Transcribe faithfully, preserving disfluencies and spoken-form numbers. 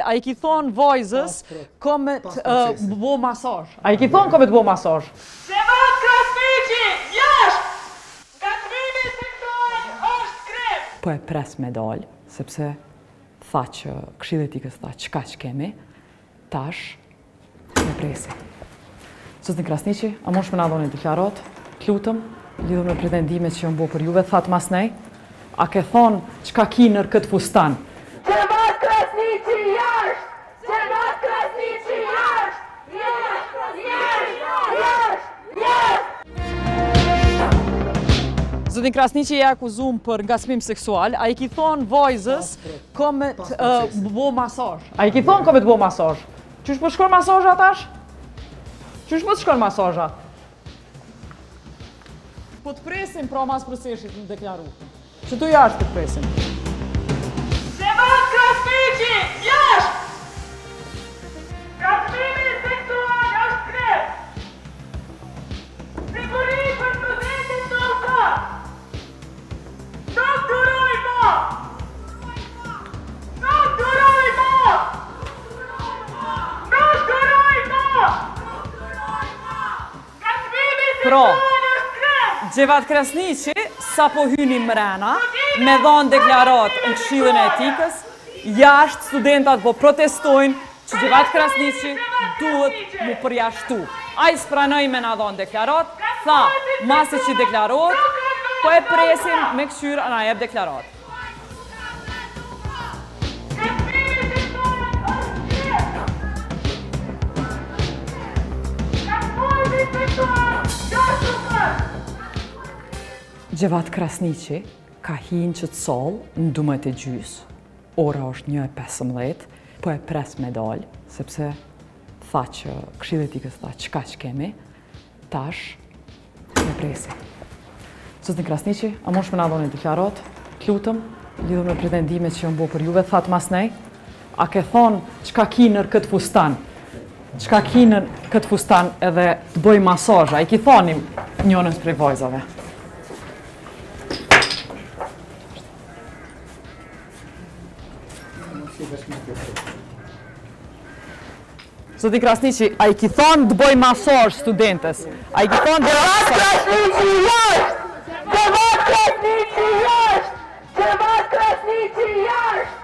A i ki thonë vajzës, kome të bo masaj. A i ki thonë kome të bo masaj. Gjevat Krasniqi, jashtë! Gatmimi seksual është krim! Po e pres me dalë, sepse tha që Këshilli Etikës tha çka që kemi, tash me presi. Zotin Krasniqi, a mosh me na dhoni deklarat, të lutëm, lidhur me pretendimet që janë bo për juve, thatë mas nej, a ke thonë çka ki nër këtë fustan? Gjevat Krasniqi, jashtë! Gjevat Krasniqi, jashtë! Jashtë! Jashtë! Jashtë! Zotin Krasniqi e akuzum për ngacmim seksual, a i ki thonë vajzës kome të bo masaj. A i ki thonë kome të bo masaj. Qysh po shkon masazha tash? Qysh po të shkon masazha? Po të presim pra mas proceshit në deklaru. Që tu jashtë të presim. Gjevat Krasniqi, jashtë! Gatmimi seksual është krim! Siguri për studentin toka! Nuk duroj ma! Nuk duroj ma! Nuk duroj ma! Gatmimi Pro, seksual është krim! Gjevat Krasniqi, sa po hyni mrena, me dhanë deklarat në Këshillin e Etikës, jashtë studentat po protestojnë që Gjevat Krasniqi duhet mu përjashtu. A i spranoj me na dhanë deklarat, tha, masi që deklarot, po e presim me këshyr ana jep deklarat. Gatmimi seksual është krim! Gatmimi seksual jashtë ukër! Gjevat Krasniqi ka hinë që të solë në dumet e gjys. Ora është një e pesëmbëdhjetë, po e pres me dalë, sepse tha që Këshilli Etikës tha çka që kemi, tash me presi. Zotin Krasniqi, a mosh me na dhoni deklarat, të lutëm, lidhur me pretendimet që janë bo për juve, thatë mas nej, a ke thonë çka ki nër këtë fustan? Çka ki nër këtë fustan edhe të bëj masazh, a i ki thonim njënës prej vajzave. Zotin Krasniqi, a i ki thonë të bëj masazh studentes? A i ki thonë dhe Gjevat Krasniqi, jashtë! Gjevat Krasniqi, jashtë! Gjevat Krasniqi, jashtë!